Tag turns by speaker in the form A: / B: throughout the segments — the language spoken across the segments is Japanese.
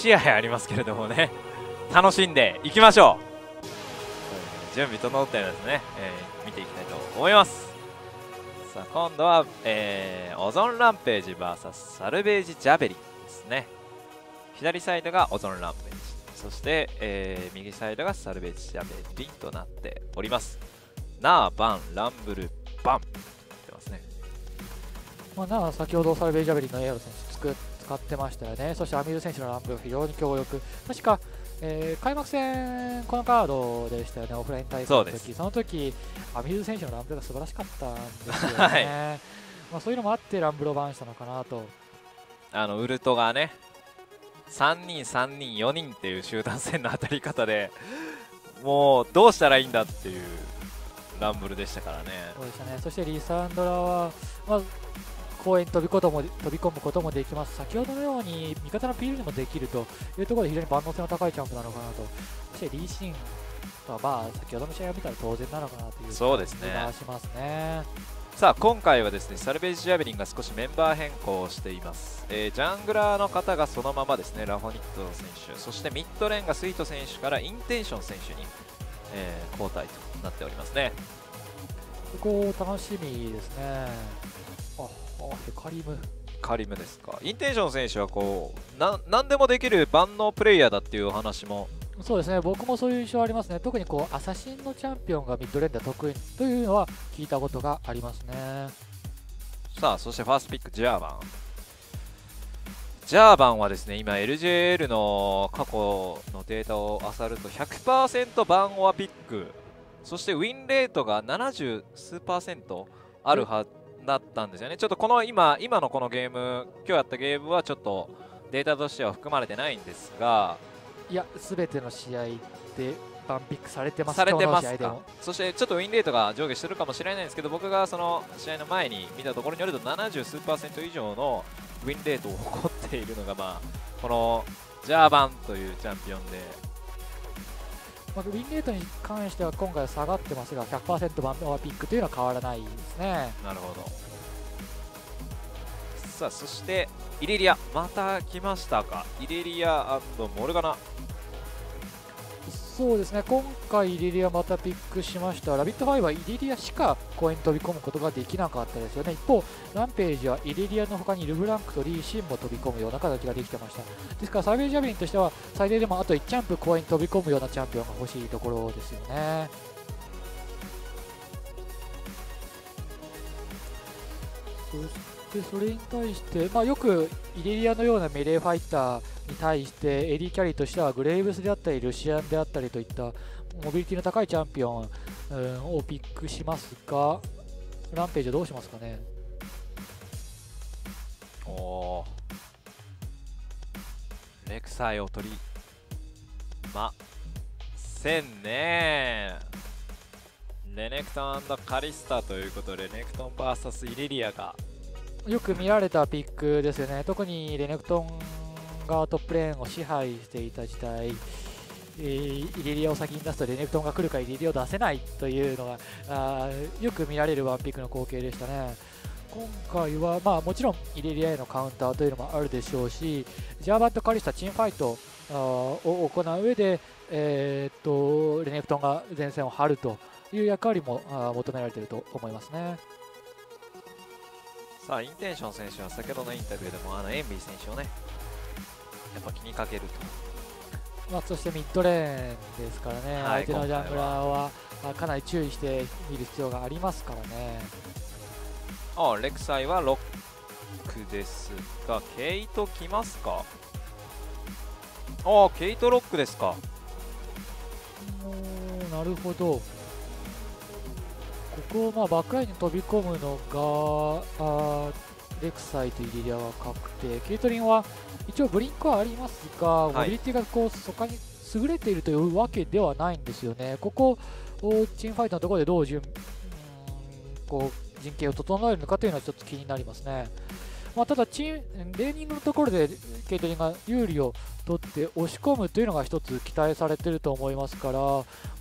A: 試合ありますけれどもね、楽しんでいきましょう。準備整ったようですね、見ていきたいと思います。さあ今度は、オゾンランページ VS サルベージジャベリンですね。左サイドがオゾンランページ、そして、右サイドがサルベージジャベリンとなっております。ナー、バン、ランブル、バンってますね。
B: まあ、ナー先ほどサルベージジャベリンのエアロ選手使ってましたよね。そしてアミール選手のランブルが非常に強力。確か、開幕戦、このカードでしたよね、オフライン大会の時。その時、アミール選手のランブルが素晴らしかったんですよね。はい、まあそういうのもあってランブルをバンしたのかなと。
A: ウルトがね、3人、3人、4人っていう集団戦の当たり方で、もうどうしたらいいんだっていうランブルでしたからね。
B: そうでしたね。そしてリサンドラは、まあ、公園に飛び込むこともできます。先ほどのように味方のピールにもできるというところで非常に万能性の高いジャンプなのかなと。そしてリーシンはまあ先ほどの試合を見たら当然なのかなという感じがしますね。
A: さあ今回はですね、サルベージジャベリンが少しメンバー変更をしています。ジャングラーの方がそのままですね、ラフォニット選手、そしてミッドレーンがスイート選手からインテンション選手に、交代となっておりますね。
B: ここ楽しみですね。
A: カリムですか。インテンション選手はこう何でもできる万能プレイヤーだっていうお話も。
B: そうですね、僕もそういう印象ありますね。特にこうアサシンのチャンピオンがミッドレーンで得意というのは聞いたことがありますね。
A: さあそしてファーストピックジャーバンはですね、今 LJL の過去のデータを漁ると 100% バンオアピック、そしてウィンレートが70数%あるはずだったんですよね。ちょっとこの今のこのゲーム、今日やったゲームはちょっとデータとしては含まれてないんですが、
B: いや、すべての試合でバンピックされてます。
A: されてますか。そしてちょっとウィンレートが上下してるかもしれないんですけど、僕がその試合の前に見たところによると70数%以上のウィンレートを誇っているのが、まあこのジャーバンというチャンピオンで、
B: ウィンレートに関しては今回は下がってますが 100% バンオアピックというのは変わらないですね。
A: なるほど。さあそしてイレリアまた来ましたか。イレリア&モルガナ。
B: そうですね、今回イレリアまたピックしました。ラビット5はイレリアしか公園に飛び込むことができなかったですよね。一方ランページはイレリアの他にルブランクとリーシンも飛び込むような形ができてました。ですからサルベージジャベリンとしては最低でもあと1ジャンプ公園に飛び込むようなチャンピオンが欲しいところですよね。そしてそれに対して、よくイレリアのようなメレーファイターに対してエリーキャリーとしてはグレイブスであったりルシアンであったりといったモビリティの高いチャンピオンをピックしますが、ランページはどうしますかね。
A: レクサイを取りませんね。レネクトン&カリスタということで、レネクトン VS イレリアが
B: よく見られたピックですよね。特にレネクトンがトップレーンを支配していた時代、イレリアを先に出すとレネクトンが来るからイレリアを出せないというのがよく見られるワンピックの光景でしたね。今回は、もちろんイレリアへのカウンターというのもあるでしょうし、ジャーバンとカリスタチームファイトを行う上で、レネクトンが前線を張るという役割も求められていると思いますね。
A: さあインテンション選手は先ほどのインタビューでもエンビー選手をねやっぱ気にかける
B: と、そしてミッドレーンですからね、相手のジャングラーはかなり注意して見る必要がありますからね。
A: レクサイはロックですが、ケイト来ますか。ケイトロックですか。
B: なるほど。ここをバックラインに飛び込むのがレクサイとイレリアは確定。ケイトリンは一応ブリンクはありますが、モビリティがそこに優れているというわけではないんですよね。ここチームファイトのところでどう陣形を整えるのかというのはちょっと気になりますね。ただレーニングのところでケイトリンが有利を取って押し込むというのが一つ期待されていると思いますから、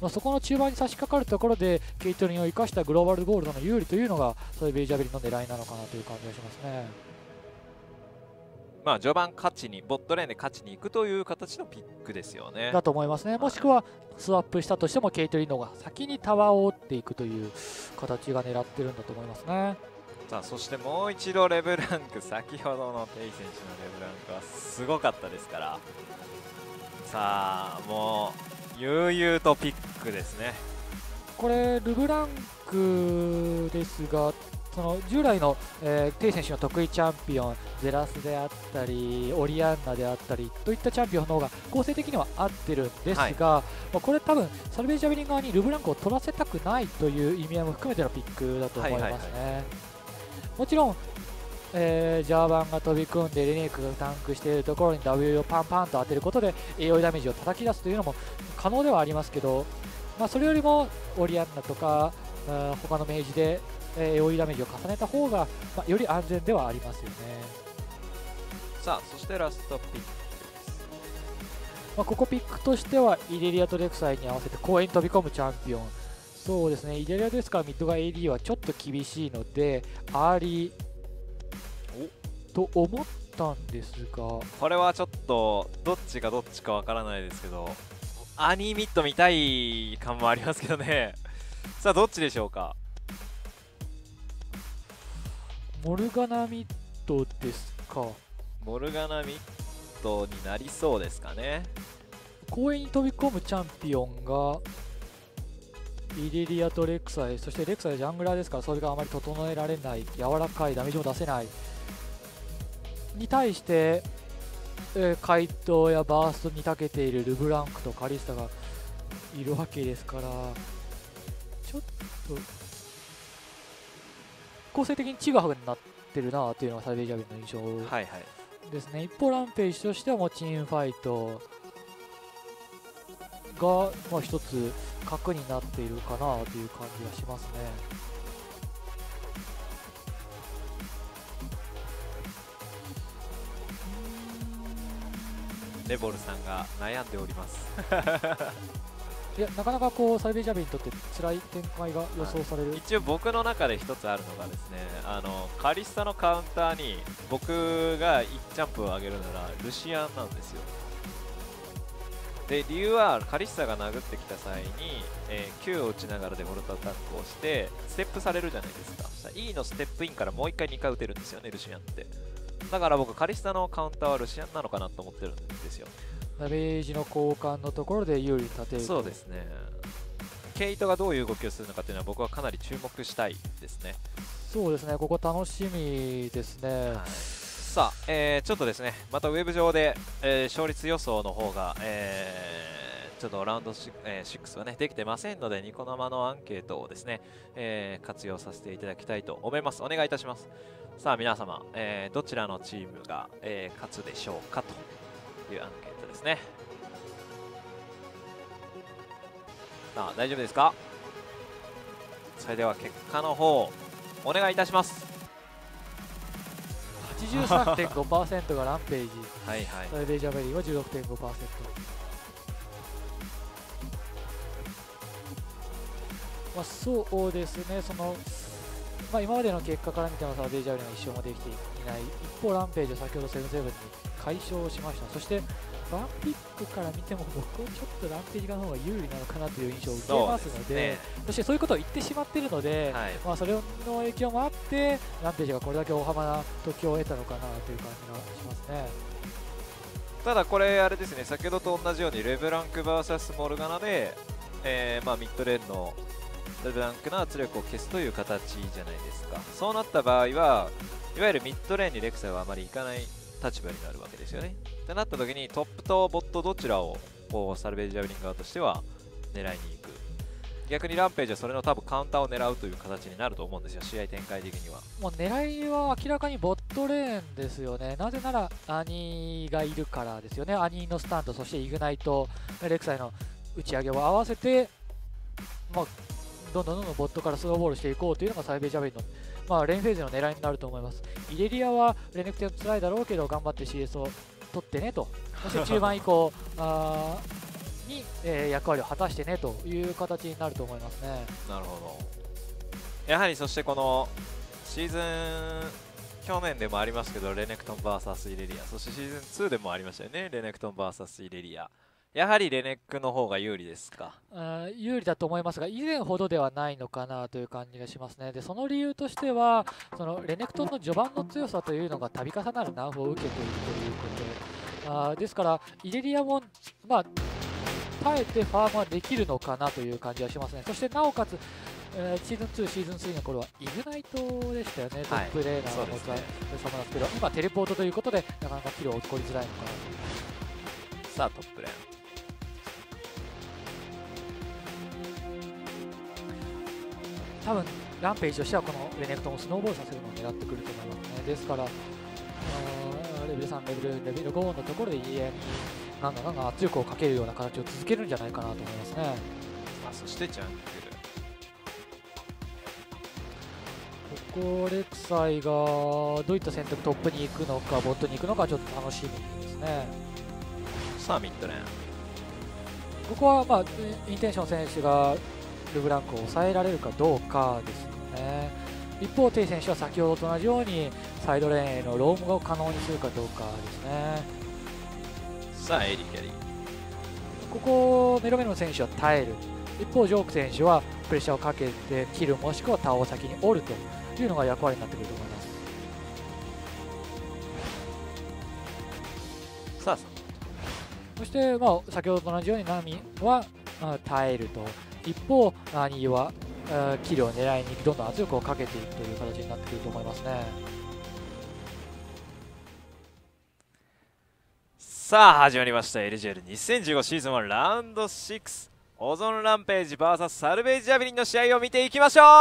B: そこの中盤に差し掛かるところでケイトリンを生かしたグローバルゴールドの有利というのがサルベージジャベリンの狙いなのかなという感じがしますね。
A: まあ序盤勝ちにボットレーンで勝ちに行くという形のピックですよね。
B: だと思いますね。もしくはスワップしたとしてもケイトリノが先にタワーを追っていくという形が狙ってるんだと思いますね。
A: さあそしてもう一度レブランク、先ほどのテイ選手のレブランクはすごかったですから、さあもう悠々とピックですね。
B: これルブランクですが、その従来の、テイ選手の得意チャンピオンゼラスであったりオリアンナであったりといったチャンピオンの方が構成的には合ってるんですが、まあこれ多分サルベージャベリン側にルブランクを取らせたくないという意味合いも含めてのピックだと思いますね。もちろん、ジャーバンが飛び込んでレネークがタンクしているところに W をパンパンと当てることで AOE ダメージを叩き出すというのも可能ではありますけど、まあ、それよりもオリアンナとか他の明治で AOE ダメージを重ねた方が、まあ、より安全ではありますよね。
A: さあそしてラストピックです。
B: まあ、ここピックとしてはイレリアとレクサイに合わせて公園に飛び込むチャンピオン、そうですね、イレリアですからミッドが AD はちょっと厳しいのでアーリーと思ったんですが、
A: これはちょっとどっちがどっちかわからないですけど、アニーミッド見たい感もありますけどね。さあどっちでしょうか。
B: モルガナミッドですか。
A: モルガナミッドになりそうですかね。
B: 公園に飛び込むチャンピオンがイレリアとレクサイ、そしてレクサイジャングラーですからそれがあまり整えられない、柔らかい、ダメージも出せないに対して、怪盗やバーストに長けているルブランクとカリスタがいるわけですから、ちょっと構成的にちぐはぐになってるなというのがサルベージャベリンの印象ですね。一方ランページとしてはもうチームファイトが、まあ、一つ核になっているかなという感じがしますね。
A: レボルさんが悩んでおります。
B: いやなかなかこうサルベージャベリンにとって辛い展開が予想される。
A: 一応僕の中で一つあるのがですね、カリスタのカウンターに僕が1ジャンプを上げるならルシアンなんですよ。で理由はカリスタが殴ってきた際に、Q を打ちながらデフォルトアタックをしてステップされるじゃないですか。そしたら E のステップインからもう1回2回打てるんですよね、ルシアンって。だから僕カリスタのカウンターはルシアンなのかなと思ってるんですよ。
B: ダメージの交換のところで有利に立てる。
A: そうですね。ケイトがどういう動きをするのかというのは僕はかなり注目したいですね。
B: そうですね、ここ楽しみですね。
A: はい、さあ、ちょっとですね、またウェブ上で、勝率予想の方が、ちょっとラウンド6はねできてませんので、ニコ生のアンケートをですね、活用させていただきたいと思います。お願いいたします。さあ皆様、どちらのチームが、勝つでしょうかというアンケートですね。さあ大丈夫ですか。それでは結果の方お願いいたします。
B: 83.5% がランページ、
A: はいはい、
B: サルベージャベリンは 16.5%。まあ、そうですね、まあ、今までの結果から見てもサルベージャベリンは1勝もできていない。一方ランページは先ほどセブンセブンに快勝しました。そしてワンピックから見ても僕はちょっとランページ側の方が有利なのかなという印象を受けますので、そしてそういうことを言ってしまっているので、はい、まあそれの影響もあってランページがこれだけ大幅な時を得たのかなという感じがしますね。
A: ただこれあれですね、先ほどと同じようにレブランク VS モルガナで、まあ、ミッドレーンのレブランクの圧力を消すという形じゃないですか。そうなった場合はいわゆるミッドレーンにレクサイはあまりいかない立場になるわけですよね。ってなった時にトップとボットどちらをこうサルベージャベリン側としては狙いに行く。逆にランページはそれの多分カウンターを狙うという形になると思うんですよ、試合展開的には。
B: もう狙いは明らかにボットレーンですよね。なぜならアニーがいるからですよね。アニーのスタンド、そしてイグナイト、レクサイの打ち上げを合わせて、まあ、どんどんボットからスローボールしていこうというのがサルベージャベリンの、まあ、レーンフェーズの狙いになると思います。イレリアはレネクテン辛いだろうけど頑張って CS を取ってねと、そして中盤以降に、役割を果たしてねという形になると思いますね。
A: なるほど。やはりそしてこのシーズン去年でもありますけどレネクトン VS イレリア、そしてシーズン2でもありましたよね、レネクトン VS イレリア。やはりレネックの方が有利ですか？
B: 有利だと思いますが、以前ほどではないのかなという感じがしますね。でその理由としては、そのレネクトンの序盤の強さというのが度重なるナーフを受けているということですから、イレリアも、耐えてファームはできるのかなという感じがしますね。そしてなおかつ、シーズン2、シーズン3の頃はイグナイトでしたよね、トップレーナーの持つサマナスけど、今、テレポートということで、なかなかキルを起こりづらいのかなと。
A: さあ、トップレーン。
B: 多分ランページとしてはこのレネクトンをスノーボールさせるのを狙ってくると思いますね。ですからレベル3、レベル5のところで家にガンガン圧力をかけるような形を続けるんじゃないかなと思いますね。
A: そしてジャングル、
B: ここレクサイがどういった選択、トップに行くのかボットに行くのかちょっと楽しみですね。
A: さあミッドレーン、
B: ここはインテンション選手がルブランクを抑えられるかどうかですよね。一方、テイ選手は先ほどと同じようにサイドレーンへのロームを可能にするかどうかですね。
A: さあエリキャリー、
B: ここメロメロの選手は耐える、一方ジョーク選手はプレッシャーをかけて切るもしくはタワーを先に折るというのが役割になってくると思います。
A: さあ
B: そして、先ほどと同じようにナミは、耐えると、一方アニーはキルを狙いにどんどん圧力をかけていくという形になってくると思いますね。
A: さあ始まりました LGL2015 シーズン1ラウンド6、オゾンランページ VS サルベージジャベリンの試合を見ていきましょう。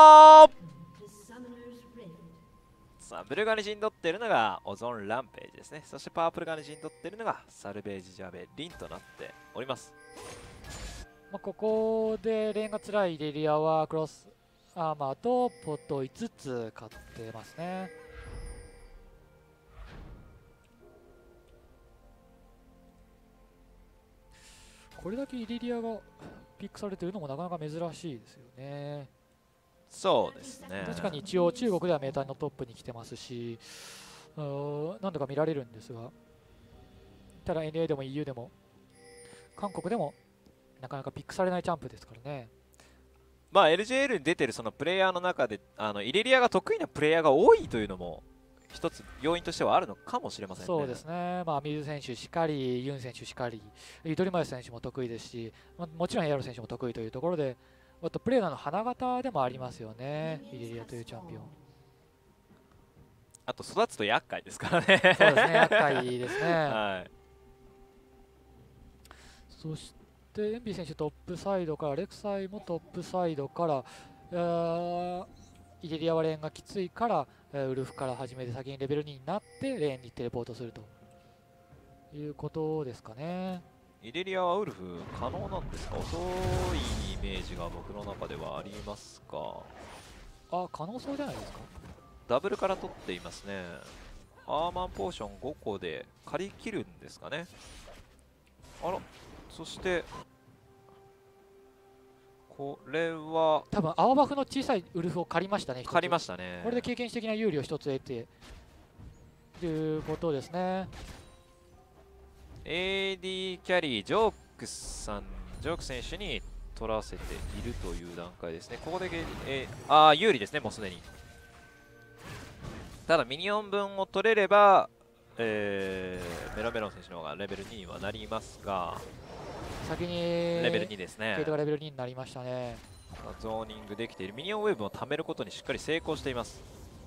A: さあブルガに陣取っているのがオゾンランページですね。そしてパープルガに陣取っているのがサルベージジャベリンとなっております。
B: ここでレーンが辛いイレリアはクロスアーマーとポットを5つ買ってますね。これだけイレリアがピックされているのもなかなか珍しいですよね。
A: そうですね、
B: 確かに一応中国ではメーターのトップに来てますし、何度か見られるんですが、ただ NA でも EU でも韓国でもなかなかピックされないチャンプですからね。
A: LJL に出てるそのプレイヤーの中でイレリアが得意なプレイヤーが多いというのも一つ要因としてはあるのかもしれませんね。
B: そうですね、ミル選手しかり、ユン選手しかり、ユトリマユ選手も得意ですし、もちろんエアロ選手も得意というところで、あとプレーヤーの花形でもありますよね、イレリアというチャンピオン。
A: あと育つと厄介ですからね。
B: そうですね、厄介ですね。
A: はい、
B: そしてエンビー選手トップサイドから、レクサイもトップサイドから、イレリアはレーンがきついから、ウルフから始めて先にレベル2になってレーンにテレポートするということですかね。
A: イレリアはウルフ可能なんですか？遅いイメージが僕の中ではありますか？
B: 可能そうじゃないですか。
A: ダブルから取っていますね。アーマンポーション5個で借り切るんですかね。あら、そしてこれは
B: 多分青バフの小さいウルフを借りましたね。
A: 借りましたね。
B: これで経験値的な有利を1つ得てということですね。
A: AD キャリージョーク選手に取らせているという段階ですね。ここで有利ですね、もうすでに。ただミニオン分を取れれば、メロメロン選手の方がレベル2にはなりますが、
B: 先に
A: レベル2ですね。
B: ケイトがレベル2になりましたね。
A: ゾーニングできている。ミニオンウェーブを貯めることにしっかり成功しています。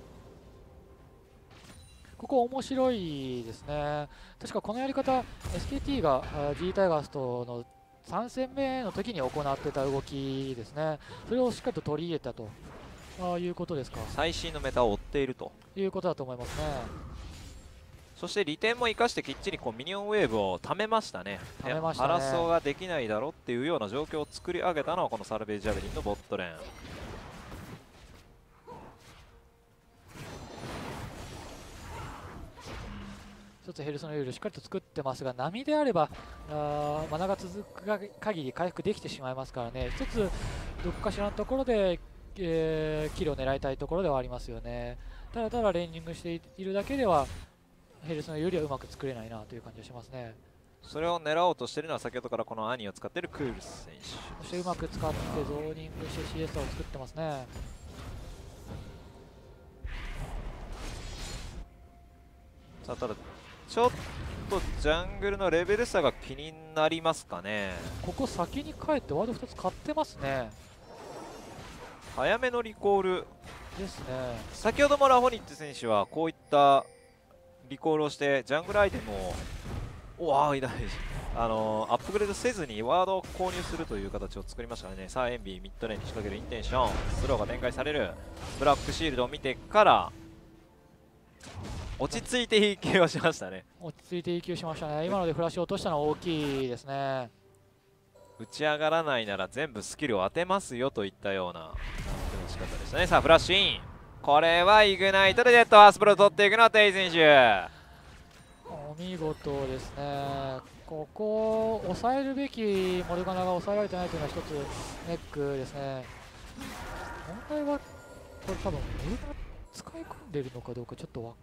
B: ここ面白いですね。確かこのやり方 SKT が G タイガースとの3戦目の時に行ってた動きですね。それをしっかりと取り入れたということですか。
A: 最新のメタを追っていると
B: いうことだと思いますね。
A: そして利点も生かしてきっちりミニオンウェーブを貯めましたね。ハラソーができないだろうっていうような状況を作り上げたのはこのサルベージジャベリンのボットレーン。
B: 一つヘルスのルールしっかりと作ってますが、波であればマナが続く限り回復できてしまいますからね。一つどこかしらのところで、キルを狙いたいところではありますよね。 ただただレーニングしているだけではヘルスの有利はうまく作れないなという感じがしますね。
A: それを狙おうとしているのは先ほどからこの兄を使っているクールス選手。
B: そしてうまく使ってゾーニングして CS を作ってますね。
A: さあただちょっとジャングルのレベル差が気になりますかね。
B: ここ先に帰ってワード2つ買ってますね。
A: 早めのリコール
B: ですね。
A: 先ほどもラフォニッチ選手はこういったリコールをしてジャングルアイテムをアップグレードせずにワードを購入するという形を作りましたね。さあエンビーミッドレーンに仕掛けるインテンション、スローが展開される。ブラックシールドを見てから落ち着いて EQ をしましたね。
B: 落ち着いて EQ しましたね。今のでフラッシュ落としたのは大きいですね。
A: 打ち上がらないなら全部スキルを当てますよといったようなランクの仕方でしたね。さあフラッシュイン、これはイグナイトでデッドハースプロを取っていくのはテイ選手。
B: お見事ですね。ここを抑えるべきモルガナが抑えられてないというのは一つネックですね。問題はこれ多分モルガナ使い込んでいるのかどうかちょっと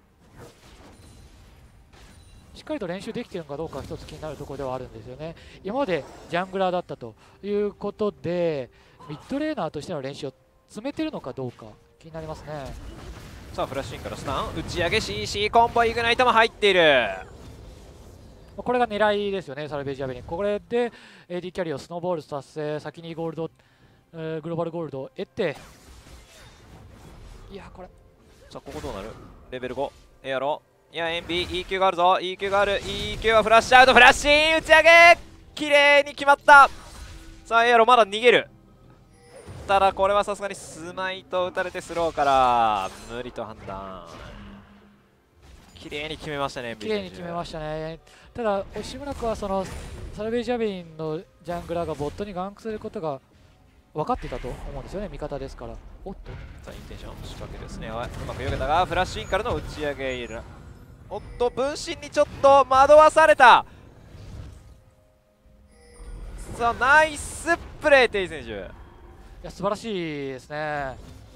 B: しっかりと練習できているのかどうか一つ気になるところではあるんですよね。今までジャングラーだったということでミッドレーナーとしての練習を詰めているのかどうか気になりますね。
A: さあフラッシュインからスタン打ち上げ CC コンボイグナイトも入っている。
B: これが狙いですよね、サルベージアベリン。これで AD キャリーをスノーボール達成、先にゴールド、グローバルゴールドを得て、いや、これ、
A: さあここどうなる。レベル5エアロ、いやエンビー EQ があるぞ、 EQ がある、 EQ はフラッシュアウト、フラッシュイン打ち上げ綺麗に決まった。さあエアロまだ逃げる。ただこれはさすがにスマイト打たれてスローから無理と判断。綺麗に決めましたね。
B: 綺麗に決めましたね。ただ押村君はそのサルベージアベリンのジャングラーがボットにガンクすることが分かっていたと思うんですよね、味方ですから。おっと、
A: さあインテンション仕掛けですね。うまくよけたがフラッシュインからの打ち上げいる。おっと分身にちょっと惑わされた。さあナイスプレーテイ選手。
B: いや素晴らしいですね。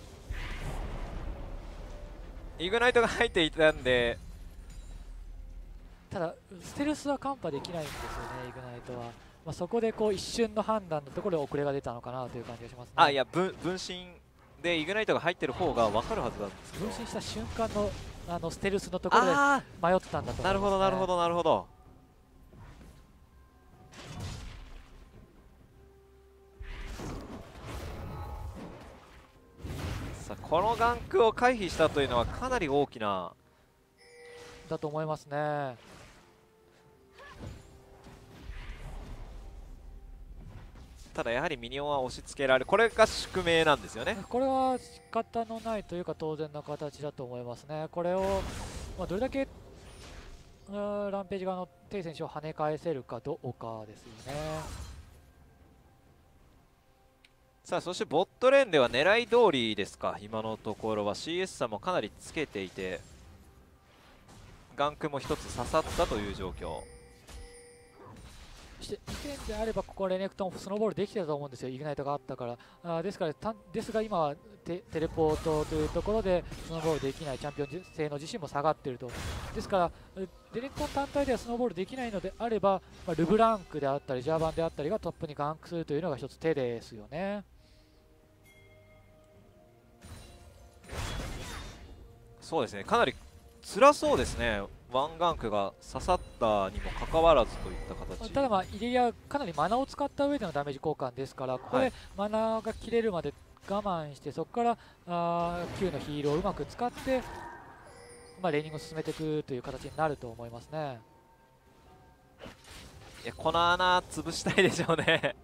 A: イグナイトが入っていたんで、
B: ただステルスはカンパできないんですよね、イグナイトは。そこでこう一瞬の判断のところで遅れが出たのかなという感じがしますね。
A: いや分身でイグナイトが入ってる方が分かるはずなんですけど、
B: 分身した瞬間のステルスのところで迷ったんだと思います、ね。
A: なるほどなるほどなるほど。さあこのガンクを回避したというのはかなり大きな
B: だと思いますね。
A: ただやはりミニオンは押し付けられる、これが宿命なんですよね。
B: これは仕方のないというか当然の形だと思いますね。これを、どれだけランページ側のテイ選手を跳ね返せるかどうかですよね。
A: さあそしてボットレーンでは狙い通りですか。今のところは CS 差もかなりつけていてガンクも一つ刺さったという状況。
B: そして2点であればここはレネクトンスノーボールできてたと思うんですよ、イグナイトがあったから。ですが今はテレポートというところでスノーボールできない、チャンピオン性能自身も下がっていると。ですからレネクトン単体ではスノーボールできないのであれば、ルブランクであったりジャーバンであったりがトップにガンクするというのが一つ手ですよね。
A: そうですね、かなり辛そうですね。ワンガンクが刺さったにもかかわらずといった形。
B: ただイレリアかなりマナを使った上でのダメージ交換ですから、ここでマナが切れるまで我慢して、そこからQ のヒールをうまく使って、レーニングを進めていくという形になると思いますね。
A: いやこの穴潰したいでしょうね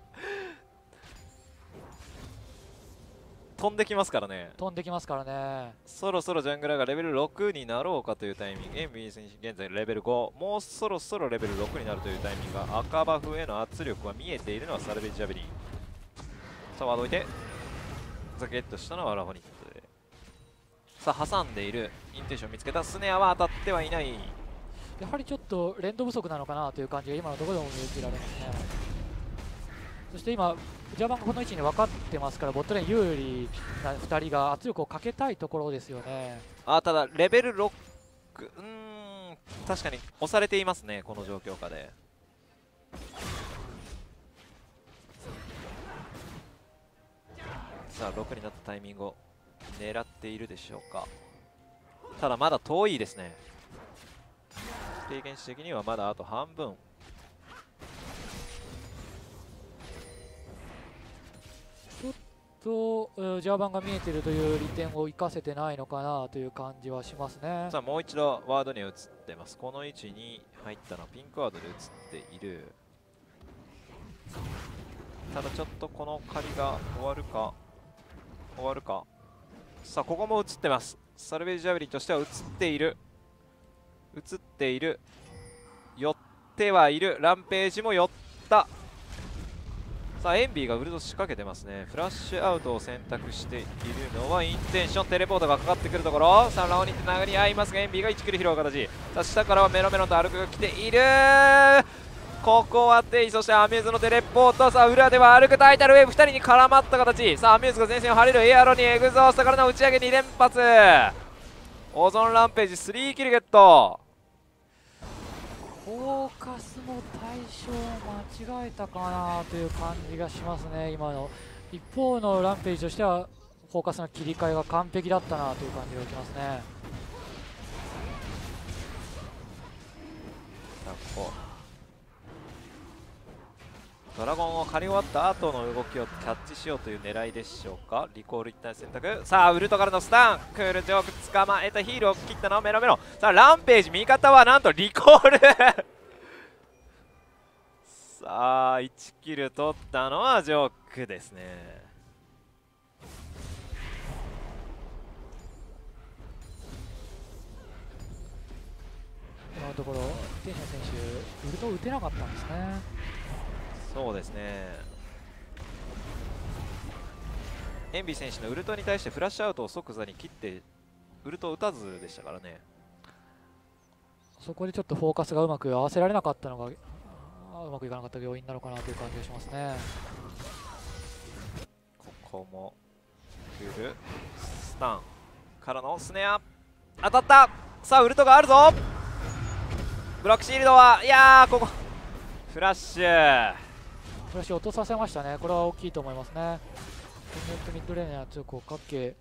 A: 飛んできますからね。
B: 飛んできますからね。
A: そろそろジャングラーがレベル6になろうかというタイミング。エンビー選手現在レベル5、もうそろそろレベル6になるというタイミングが、赤バフへの圧力は見えているのはサルベージアベリン。さあワード置いてゲットしたのはラフォニットで、さあ挟んでいるインテンション見つけた。スネアは当たってはいない。
B: やはりちょっと連動不足なのかなという感じが今のところでも見受けられますね。 そして今ジャバンがこの位置に分かってますから、ボットレーン有利な2人が圧力をかけたいところですよね。
A: ただレベル6、確かに押されていますね、この状況下で。さあ6になったタイミングを狙っているでしょうか。ただまだ遠いですね。経験値的にはまだあと半分。
B: ちょっとジャーバンが見えているという利点を生かせてないのかなという感じはしますね。
A: さあもう一度ワードに移ってます。この位置に入ったのはピンクワードで移っている。ただちょっとこの借りが終わるかさあここも映ってます。サルベージジャベリンとしては映っている寄ってはいる。ランページも寄った。さあエンビーがウルト仕掛けてますね。フラッシュアウトを選択しているのはインテンション。テレポートがかかってくるところ、さあラオニって殴り合いますがエンビーが1キル拾う形。さあ下からはメロメロと歩くが来ている。ここはテイ、そしてアミューズのテレポート。さあ裏では歩くタイタルウェーブ2人に絡まった形。さあアミューズが前線を張れる。エアロにエグゾーストからの打ち上げ2連発。オゾンランページ3キルゲット。
B: フォーカスの対象を間違えたかなという感じがしますね、今の。一方のランページとしてはフォーカスの切り替えが完璧だったなという感じがしますね。
A: ドラゴンを狩り終わった後の動きをキャッチしようという狙いでしょうか。リコール一旦選択。さあウルトからのスタン、クールジョーク捕まえた。ヒールを切ったのはメロメロ。さあランページ味方はなんとリコールさあ1キル取ったのはジョークですね。
B: 今のところテンション選手ウルト打てなかったんですね。
A: そうですね。エンビ選手のウルトに対してフラッシュアウトを即座に切ってウルトを打たずでしたからね。
B: そこでちょっとフォーカスがうまく合わせられなかったのがうまくいかなかった要因なのかなという感じがしますね。
A: ここもクールスタンからのスネア当たった。さあウルトがあるぞ。ブロックシールドは、いやーここフラッシュ
B: 落とさせましたね。これは大きいと思いますね。ミッドレーンに圧力をかけ、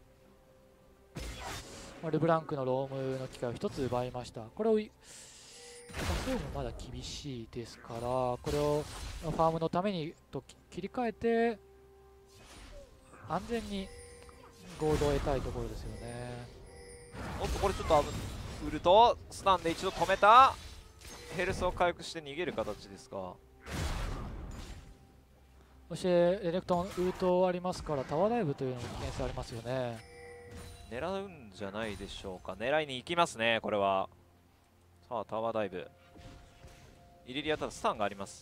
B: ルブランクのロームの機会を1つ奪いました。これを出せるのまだ厳しいですから、これをファームのためにと切り替えて安全にゴールドを得たいところですよね。
A: おっとこれちょっとウルトスタンで一度止めた。ヘルスを回復して逃げる形ですが、
B: そしてレネクトンウルトありますからタワーダイブというのも危険性ありますよね。
A: 狙うんじゃないでしょうか。狙いに行きますねこれは。さあタワーダイブ、イリリアただスタンがあります。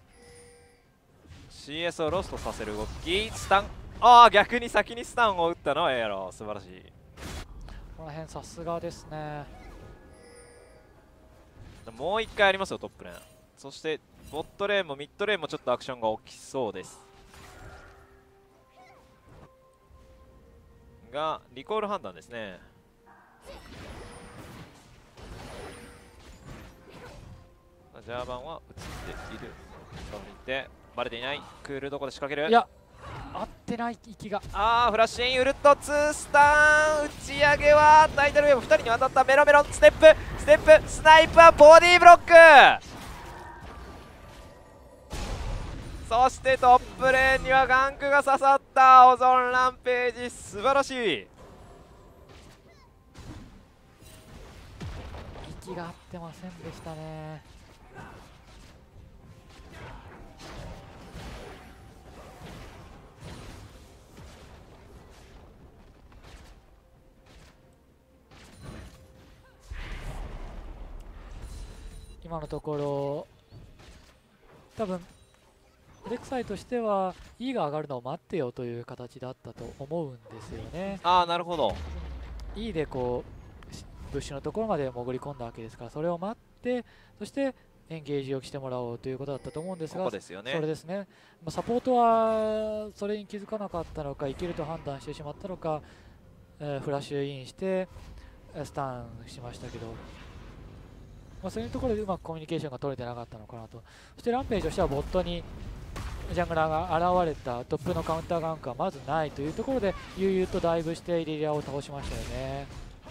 A: CS をロストさせる動き。スタン、逆に先にスタンを打ったのはエアロー、素晴らしい。
B: この辺さすがですね。
A: もう一回ありますよトップレーン。そしてボットレーンもミッドレーンもちょっとアクションが起きそうですが、リコール判断ですね。ジャーバンは映っている。てバレていない。クールどこで仕掛ける。
B: いや合ってない息が。
A: フラッシュインウルト2スターン打ち上げはタイトルウェーブ2人に渡った。メロメロンステップスナイプはボディーブロック。そしてトップレーンにはガンクが刺さった。オゾンランページ素晴らしい。
B: 息が合ってませんでしたね。今のところ多分レクサイとしては E が上がるのを待ってよという形だったと思うんですよね。
A: なるほど。
B: E でこうブッシュのところまで潜り込んだわけですから、それを待って、そしてエンゲージをしてもらおうということだったと思うんですが、
A: ここですよね。
B: それですね、サポートはそれに気づかなかったのか、いけると判断してしまったのか、フラッシュインしてスタンしましたけど、そういうところでうまくコミュニケーションが取れてなかったのかなと。そしてランページとしてはボットにジャングラーが現れたトップのカウンターガンクはまずないというところで悠々とダイブしてイリリアを倒しましたよね。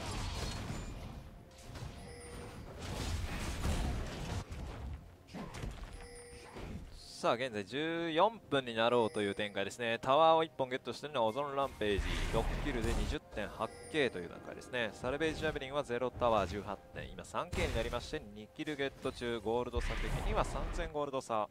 A: さあ現在14分になろうという展開ですね。タワーを1本ゲットしているのはオゾンランページ、6キルで 20.8K という段階ですね。サルベージジャベリンは0タワー18点、今 3K になりまして2キルゲット中、ゴールド差的には3000ゴールド差。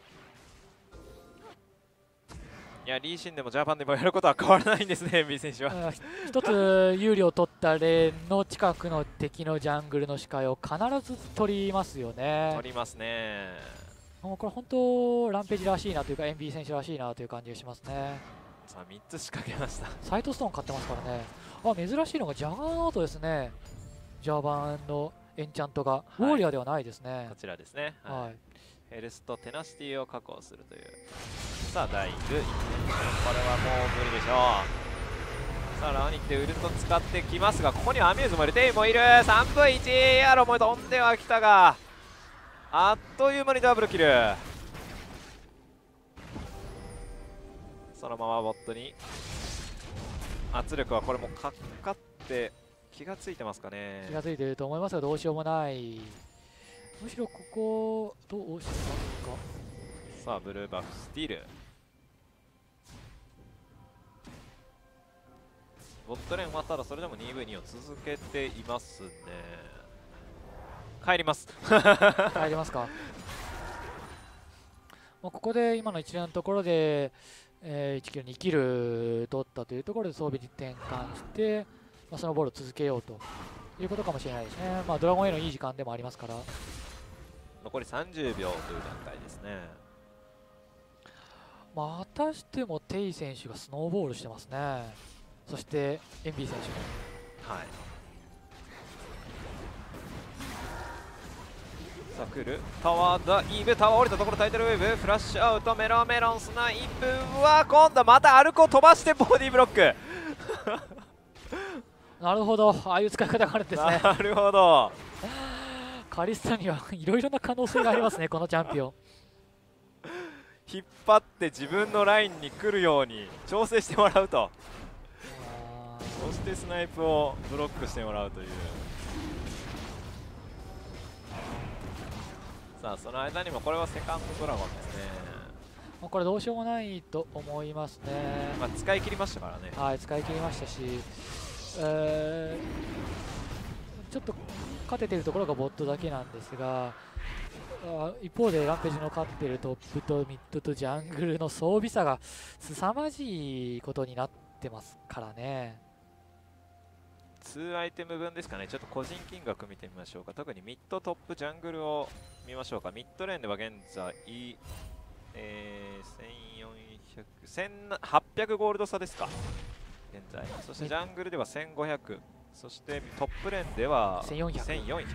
A: いや、リーシンでもジャパンでもやることは変わらないんですね、MB 選手は。
B: 一つ有利を取ったレーンの近くの敵のジャングルの視界を必ず取りますよね。
A: 取りますね。
B: もうこれ本当ランページらしいなというか MB 選手らしいなという感じがしますね。
A: さあ3つ仕掛けました。
B: サイトストーン買ってますからね。珍しいのがジャガーナートですね。ジャーバンのエンチャントが、ウォーリアーではないですね。
A: こちらですね。
B: はい。
A: ヘルスとテナシティを確保するという。さあダイブ、これはもう無理でしょう。さあラウニックでウルト使ってきますが、ここにはアミューズもいる、テイもいる。 3V1 アロも飛んではきたが、あっという間にダブルキル。そのままボットに圧力はこれもかかって気がついてますかね。
B: 気がついていると思いますがどうしようもない。むしろここどうしますか。
A: さあブルーバフスティール、ボットレーンはただそれでも 2v2 を続けていますね。帰ります
B: 帰りますか。ここで今の一連のところで、1キル2キル取ったというところで装備に転換して、そのボールを続けようということかもしれないですね。ドラゴンへのいい時間でもありますから。
A: 残り30秒という段階ですね。
B: またしてもテイ選手がスノーボールしてますね。そしてエンビー選手も。
A: はい。さあ来るタワーだ、イーブタワー降りたところタイトルウェーブフラッシュアウト、メロメロンスナイプは今度はまたアルコを飛ばしてボディブロック
B: なるほど、ああいう使い方があるんですね。
A: なるほど。
B: カリスタにはいろいろな可能性がありますねこのチャンピオン。
A: 引っ張って自分のラインに来るように調整してもらうと、そしてスナイプをブロックしてもらうという。さあその間にもこれはセカンドドラゴンですね。
B: これどうしようもないと思いますね。
A: 使い切りましたからね。
B: はい、使い切りましたし、ちょっと勝てているところがボットだけなんですが、一方でランページの勝っているトップとミッドとジャングルの装備差が凄まじいことになってますからね。
A: 2アイテム分ですかね。ちょっと個人金額見てみましょうか。特にミッドトップジャングルを見ましょうか。ミッドレーンでは現在、1800ゴールド差ですか現在。そしてジャングルでは1500、そしてトップレーンでは1400。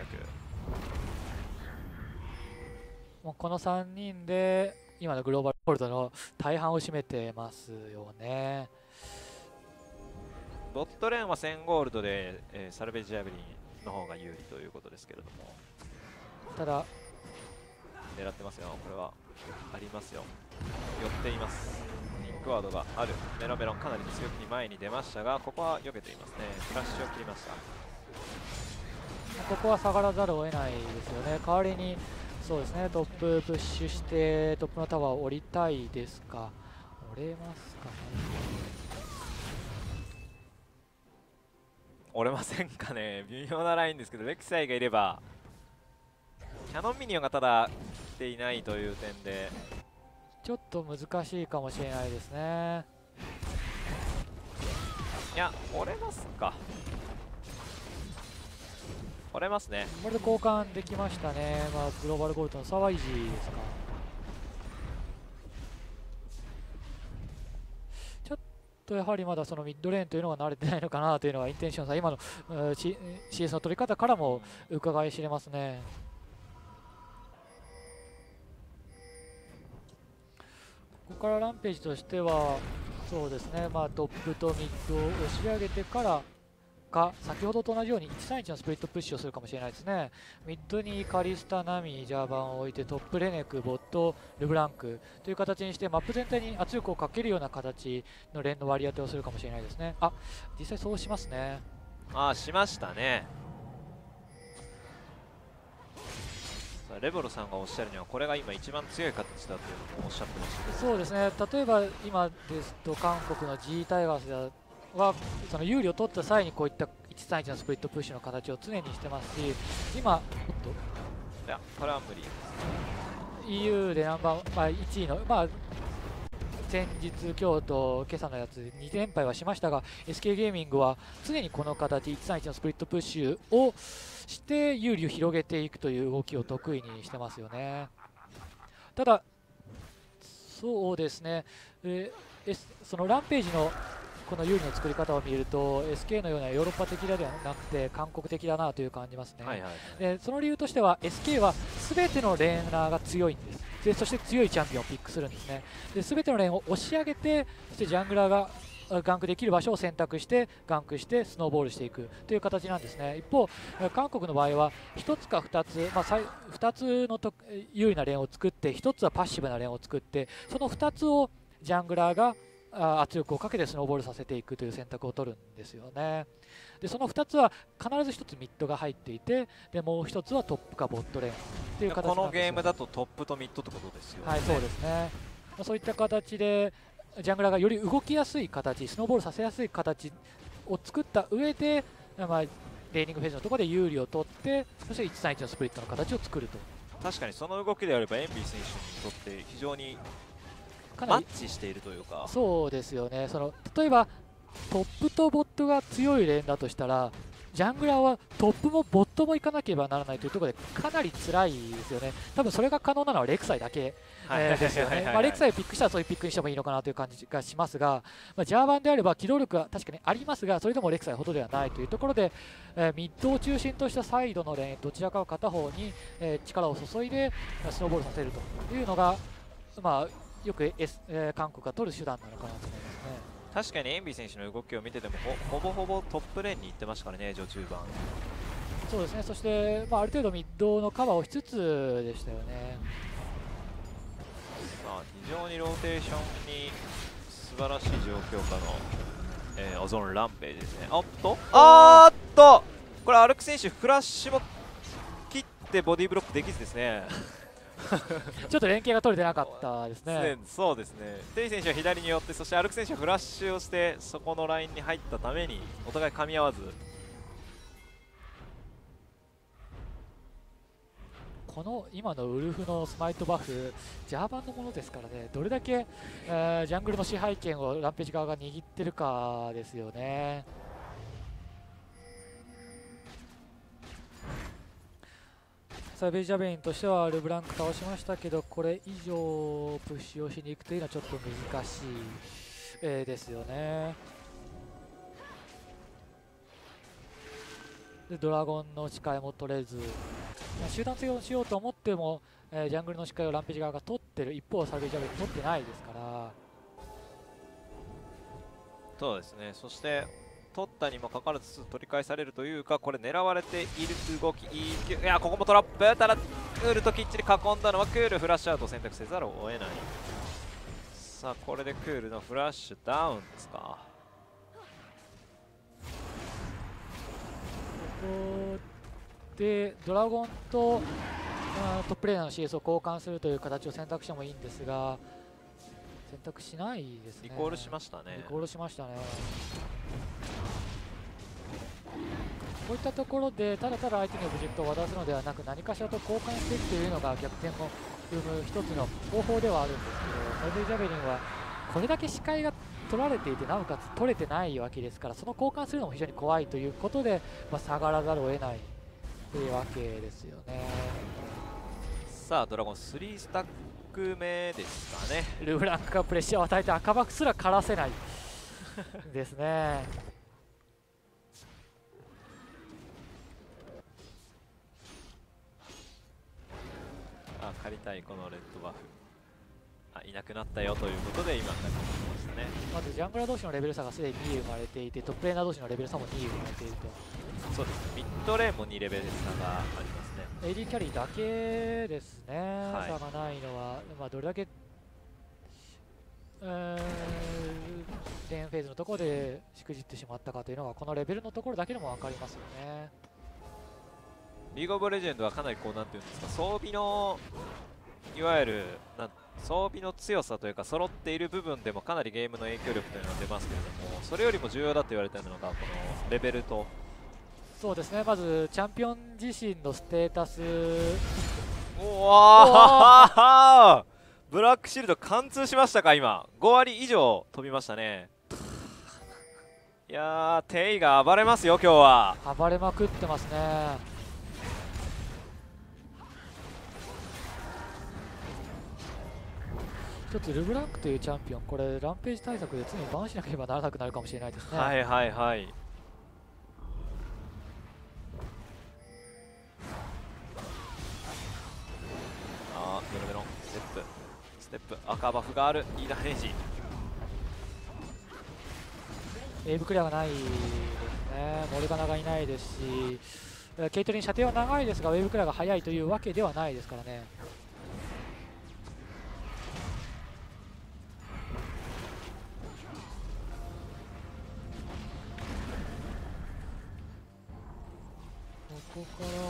B: もうこの3人で今のグローバルゴールドの大半を占めてますよね。
A: ボットレーンは1000ゴールドで、サルベージジャベリンの方が有利ということですけれども、
B: ただ
A: 狙ってますよ。これはありますよ。寄っています。リンクワードがある。メロメロンかなり強気に前に出ましたが、ここは避けていますね。フラッシュを切りました。
B: ここは下がらざるを得ないですよね。代わりにそうですね、トッププッシュしてトップのタワーを降りたいですか。折れますかね。
A: 折れませんかね。微妙なラインですけど、レクサイがいれば。キャノンミニオンがただ来ていないという点で
B: ちょっと難しいかもしれないですね。
A: いや、折れますか。折れますね。
B: これで交換できましたね。グローバルゴールドの差はイージーですか。ちょっとやはりまだそのミッドレーンというのが慣れてないのかなというのがインテンションさ、今の、CS の取り方からも伺い知れますね。 ここからランページとしては、そうですね、トップとミッドを押し上げてからか、先ほどと同じように131のスプリットプッシュをするかもしれないですね。ミッドにカリスタ、ナミ、ジャーバンを置いて、トップ、レネク、ボット、ルブランクという形にして、マップ全体に圧力をかけるような形の連の割り当てをするかもしれないですね。実際そうしますね。
A: しましたね。レボロさんがおっしゃるにはこれが今一番強い形だというのもおっしゃってましたけど、
B: そうですね、例えば今ですと韓国の G タイガースはその有利を取った際にこういった131のスプリットプッシュの形を常にしてますし、今、
A: いやこれは無理です。
B: EU でナンバー、1位の、先日、今日と今朝のやつ2連敗はしましたが、 SK ゲーミングは常にこの形131のスプリットプッシュをして有利を広げていくという動きを得意にしてますよね。ただそうですね、そのランページのこの有利の作り方を見ると SK のようなヨーロッパ的ではなくて韓国的だなという感じますね。でその理由としては SK は全てのレーナーが強いんです。でそして強いチャンピオンをピックするんですね。で全てのレーンを押し上げて、そしてジャングラーがガンクできる場所を選択してガンクしてスノーボールしていくという形なんですね。一方韓国の場合は1つか2つ、2つの有利なレーンを作って、1つはパッシブなレーンを作って、その2つをジャングラーが圧力をかけてスノーボールさせていくという選択を取るんですよね。でその2つは必ず1つミッドが入っていて、でもう1つはトップかボットレーンという形なんですよ。
A: このゲームだとトップとミッドってことですよね。
B: はい、そうですね。そういった形でジャングラーがより動きやすい形、スノーボールさせやすい形を作った上で、レーニングフェーズのところで有利を取って、そして131のスプリットの形を作ると。
A: 確かにその動きであればエンビー選手にとって非常にマッチしているというか。
B: そうですよね。例えばトップとボットが強いレーンだとしたら、ジャングラーはトップもボットも行かなければならないというところでかなり辛いですよね。多分それが可能なのはレクサイだけですよね。レクサイをピックしたらそういうピックにしてもいいのかなという感じがしますが、ジャーバンであれば機動力は確かにありますが、それでもレクサイほどではないというところで、ミッドを中心としたサイドのレーンどちらかを片方に、力を注いでスノーボールさせるというのが、よく、韓国が取る手段なのかなと思いますね。
A: 確かにエンビー選手の動きを見ててもほぼほぼトップレーンに行ってましたからね、序中盤。
B: そうですね、そして、ある程度ミッドのカバーをしつつでしたよね。
A: 非常にローテーションに素晴らしい状況下の、オゾンランページですね。これアルク選手フラッシュも切ってボディブロックできずですね。
B: ちょっと連携が取れてなかったですね。
A: そうですね。テイ選手は左に寄って、そしてアルク選手はフラッシュをしてそこのラインに入ったためにお互い噛み合わず。
B: この今のウルフのスマイトバフ、ジャーバンのものですからね、どれだけ、ジャングルの支配権をランページ側が握ってるかですよね。サベージャベインとしてはルブランク倒しましたけど、これ以上プッシュをしに行くというのはちょっと難しい、ですよね。でドラゴンの視界も取れず、集団追をしようと思っても、ジャングルの視界をランページ側が取ってる一方、サベージャベイン取ってないですから。
A: そうですね。そして取ったにもかかわらず取り返されるというか、これ狙われている動き、いやここもトラップ、ただクールときっちり囲んだのはクール、フラッシュアウトを選択せざるを得ない。さあこれでクールのフラッシュダウンですか。
B: ここでドラゴンとトップレーナーの CS を交換するという形を選択してもいいんですが、選択しないですね。
A: リコールしましたね。
B: リコールしましたね。こういったところでただただ相手にオブジェクトを渡すのではなく、何かしらと交換していくというのが逆転を生む一つの方法ではあるんですけど、サベージャベリンはこれだけ視界が取られていて、なおかつ取れてないわけですから、その交換するのも非常に怖いということで、下がらざるを得ないというわけですよね。
A: さあドラゴン3スタック目ですかね。
B: ルブランクがプレッシャーを与えて赤バックすら枯らせないですね。
A: 借りたいこのレッドバフ。 いなくなったよということで今帰ってきましたね。
B: まずジャングラー同士のレベル差がすでに2生まれていて、トップレーナー同士のレベル差も2生まれていると。
A: そうですね、ミッドレーンも2レベル差がありますね。
B: AD キャリーだけですね、
A: はい
B: 差がないのは、まあ、どれだけレーンフェーズのところでしくじってしまったかというのがこのレベルのところだけでも分かりますよね。
A: リーグオブレジェンドはかなりこうなんていうんですか、装備のいわゆる装備の強さというか揃っている部分でもかなりゲームの影響力というのは出ますけれども、それよりも重要だと言われているのがこのレベルと。
B: そうですね、まずチャンピオン自身のステータス。
A: おおブラックシールド貫通しましたか。今5割以上飛びましたね。いやー、テイが暴れますよ今日は。
B: 暴れまくってますね。一つルブランクというチャンピオン、これランページ対策で常にバンしなければならなくなるかもしれないですね。
A: はいはいはい。ベロベロンステップ赤バフがある。いいダメージ。
B: ウェーブクリアがないですね。モルガナがいないですし、ケイトリン射程は長いですがウェーブクリアが速いというわけではないですからね。ここから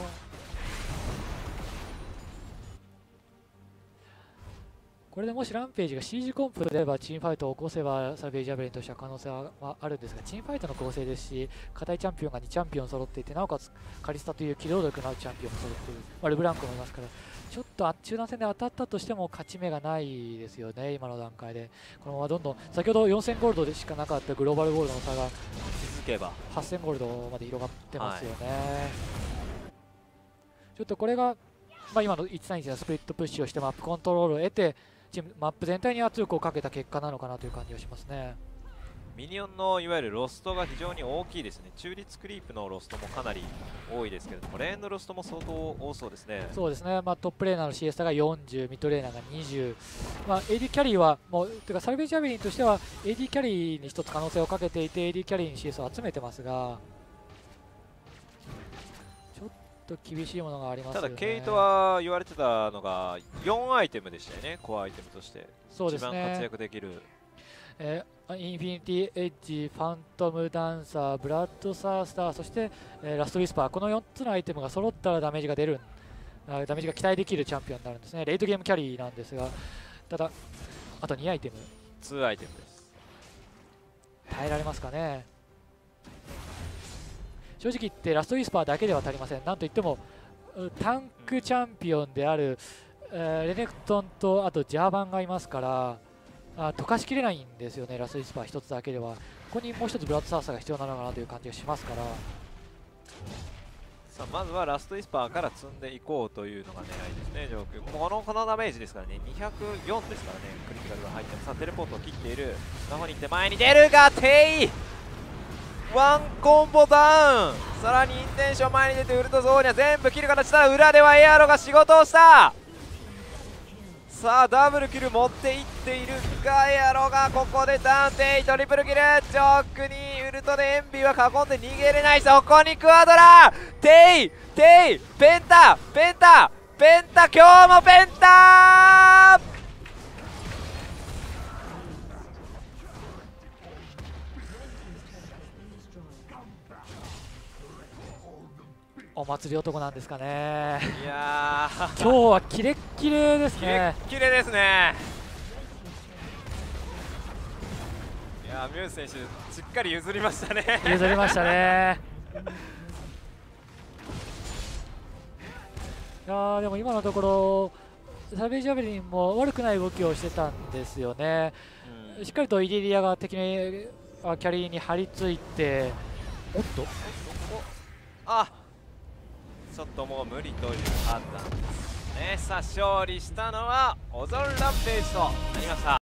B: これでもしランページが CG コンプであればチームファイトを起こせばサルベージアベリンとしては可能性はあるんですが、チームファイトの構成ですし、硬いチャンピオンが2チャンピオン揃っていて、なおかつカリスタという機動力のあるチャンピオンも揃っている、ルブランクもいますから、ちょっと中断戦で当たったとしても勝ち目がないですよね、今の段階で。このままどんどん、先ほど4000ゴールドでしかなかったグローバルゴールドの差が
A: 続けば
B: 8000ゴールドまで広がってますよね。ちょっとこれが、今の1対1のスプリットプッシュをしてマップコントロールを得て、チームマップ全体に圧力をかけた結果なのかなという感じがしますね。
A: ミニオンのいわゆるロストが非常に大きいですね。中立クリープのロストもかなり多いですけれども、レーンのロストも相当多そうですね。
B: そうですね、トップレーナーの CS 差が40、ミッドレーナーが20、AD キャリーはもう、てかサルベージアベリンとしては AD キャリーに一つ可能性をかけていて、AD キャリーに CS を集めてますが、ちょっと厳しいものがありますよね。
A: ただ、ケイトは言われてたのが4アイテムでしたよね、コアアイテムとして。
B: そうですね、
A: 一番活躍できる。
B: インフィニティエッジ、ファントムダンサー、ブラッドサースター、そして、ラストウィスパー、この4つのアイテムが揃ったらダメージが出る、ダメージが期待できるチャンピオンになるんですね。レイトゲームキャリーなんですが、ただ、あと2アイテム。
A: 2アイテムです。
B: 耐えられますかね。正直言って、ラストウィスパーだけでは足りません。なんといっても、タンクチャンピオンである、レネクトンと、あとジャーバンがいますから、溶かしきれないんですよね、ラストウィスパー1つだけでは。ここにもう1つブラッドサーサーが必要なのかなという感じがしますから。
A: さあまずはラストウィスパーから積んでいこうというのが狙いですね、上空。このダメージですからね、204ですからね、クリティカルが入って、さあテレポートを切っている、スマホに行って前に出るが、テイワンコンボダウン、さらにインテンション前に出てウルトゾーニャ全部切る形だ。裏ではエアロが仕事をした。さあダブルキル持っていっているが、エアロがここでダウン、テイトリプルキル、ジョークにウルトでエンビーは囲んで逃げれない。そこにクワドラ、テイペンタ、今日もペンタ。
B: お祭り男なんですかね。
A: いや
B: 今日はキレッキレですね。
A: キレですね。いやミューズ選手しっかり譲りましたね。
B: 譲りましたね。いやでも今のところサルベージアベリンも悪くない動きをしてたんですよね。しっかりとイリリアが敵のキャリーに張り付いて、おっと
A: ちょっともう無理という判断ですね。さあ勝利したのはオゾンランページとなりました。